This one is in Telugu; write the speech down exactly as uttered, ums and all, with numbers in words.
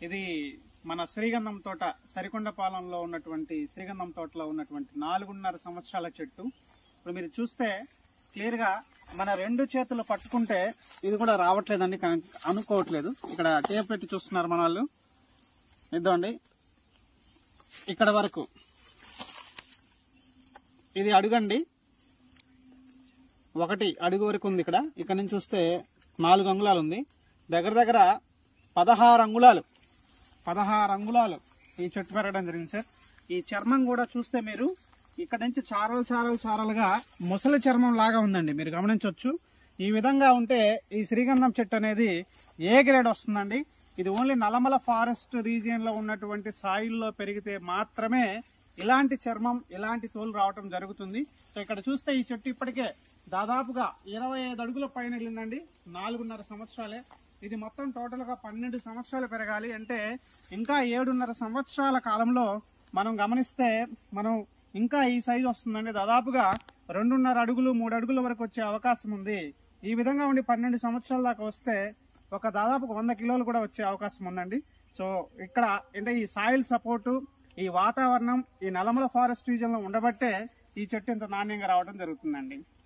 ఇది మన శ్రీగంధం తోట సరికొండపాలెంలో ఉన్నటువంటి శ్రీగంధం తోటలో ఉన్నటువంటి నాలుగున్నర సంవత్సరాల చెట్టు. ఇప్పుడు మీరు చూస్తే క్లియర్ గా మన రెండు చేతులు పట్టుకుంటే ఇది కూడా రావట్లేదండి, అనుకోవట్లేదు. ఇక్కడ టేప్ పెట్టి చూస్తున్నారు మన వాళ్ళు. ఇద్దండి ఇక్కడ వరకు ఇది అడుగండి, ఒకటి అడుగు వరకు ఉంది. ఇక్కడ ఇక్కడ నుంచి చూస్తే నాలుగు అంగుళాలు ఉంది. దగ్గర దగ్గర పదహారు అంగుళాలు పదహారు అంగుళాలు ఈ చెట్టు పెరగడం జరిగింది సార్. ఈ చర్మం కూడా చూస్తే మీరు ఇక్కడ నుంచి చారలు చారలు చారలుగా ముసలి చర్మం లాగా ఉందండి, మీరు గమనించవచ్చు. ఈ విధంగా ఉంటే ఈ శ్రీగంధం చెట్టు అనేది ఏ గ్రేడ్ వస్తుందండి. ఇది ఓన్లీ నల్లమల ఫారెస్ట్ రీజియన్ లో ఉన్నటువంటి సాయిల్లో పెరిగితే మాత్రమే ఇలాంటి చర్మం ఇలాంటి తోలు రావటం జరుగుతుంది. సో ఇక్కడ చూస్తే ఈ చెట్టు ఇప్పటికే దాదాపుగా ఇరవై ఐదు అడుగుల పైన వెళ్ళిందండి, నాలుగున్నర సంవత్సరాలే. ఇది మొత్తం టోటల్ గా పన్నెండు సంవత్సరాలు పెరగాలి అంటే ఇంకా ఏడున్నర సంవత్సరాల కాలంలో మనం గమనిస్తే మనం ఇంకా ఈ సైజు వస్తుందండి. దాదాపుగా రెండున్నర అడుగులు మూడు అడుగుల వరకు వచ్చే అవకాశం ఉంది. ఈ విధంగా ఉండి పన్నెండు సంవత్సరాల దాకా వస్తే ఒక దాదాపు వంద కిలోలు కూడా వచ్చే అవకాశం ఉందండి. సో ఇక్కడ అంటే ఈ సాయిల్ సపోర్టు, ఈ వాతావరణం ఈ నల్లమల ఫారెస్ట్ రీజియన్ లో ఉండబట్టే ఈ చెట్టు ఇంత నాణ్యంగా రావడం జరుగుతుందండి.